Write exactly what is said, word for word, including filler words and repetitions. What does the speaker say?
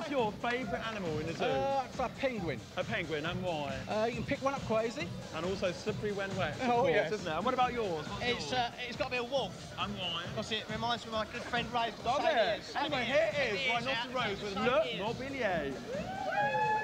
What's your favourite animal in the zoo? Uh, it's a penguin. A penguin, and why? Uh, you can pick one up quite easy. And also slippery when wet, of Oh, course, yes. isn't it? And what about yours? What's It's yours? uh, it's got to be a wolf. And why? Because it reminds me of my good friend Ray. Does it? Anyway, here it is, by Naughty Rose with Le Mobilier.